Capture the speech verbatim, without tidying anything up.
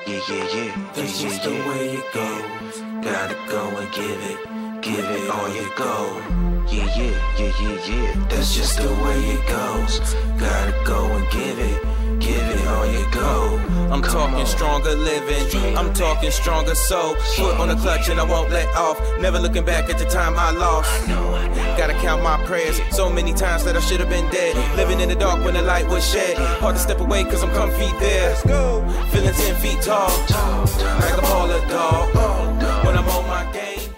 Yeah, yeah, yeah. That's yeah, just yeah, the yeah. way it goes. Gotta go and give it, give it all you go. Yeah, yeah, yeah, yeah, yeah. That's just the way it goes. Gotta go and give it, give it all you go. I'm Come talking on. stronger living, I'm talking stronger soul. Foot on the clutch and I won't let off. Never looking back at the time I lost. Gotta count my prayers, so many times that I should have been dead. Living in the dark when the light was shed. Hard to step away cause I'm comfy there. Feeling ten feet tall, like a baller dog. When I'm on my game.